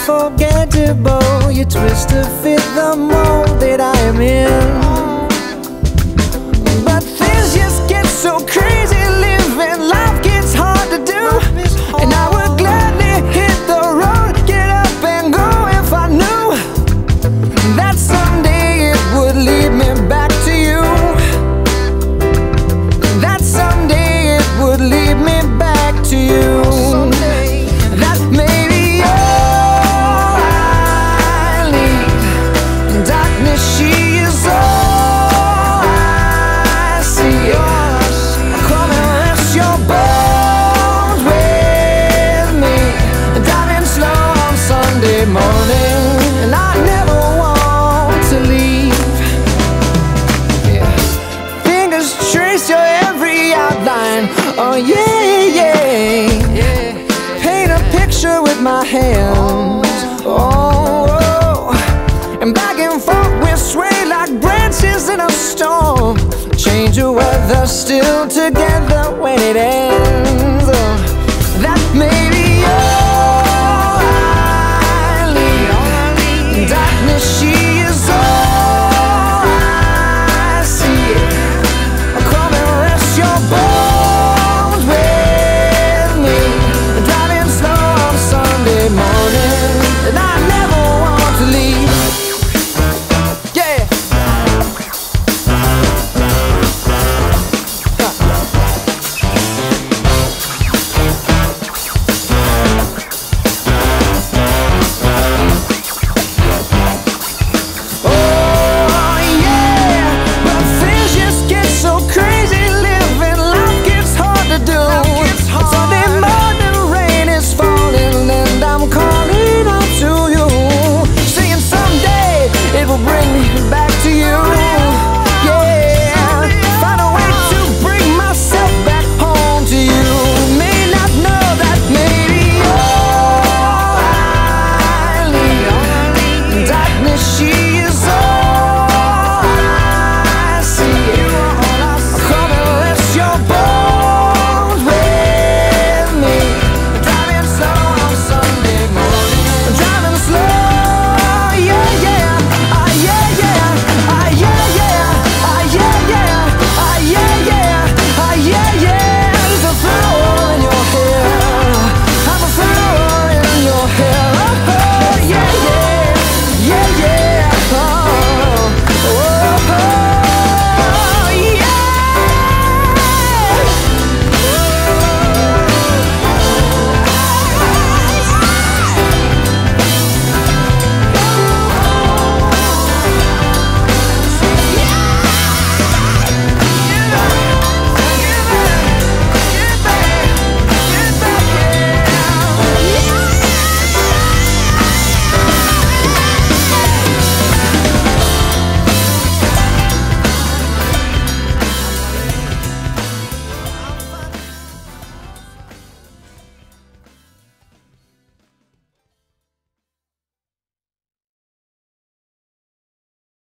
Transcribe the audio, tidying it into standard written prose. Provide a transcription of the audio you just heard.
unforgettable. You twist to fit the mold that I am in. But things just get so crazy, living life gets hard to do. And I would gladly hit the road, get up and go if I knew that someday it would lead me back to you. That someday it would lead me back to you. That maybe all I need. In darkness she is all I see. Come and rest your bones with me, driving slow on Sunday morning, and I never want to leave. Yeah. Fingers trace your every outline. Oh yeah, yeah. Paint a picture with my hands. Oh, oh. And back and forth we sway like branches in a storm. Change the weather, still together when it ends.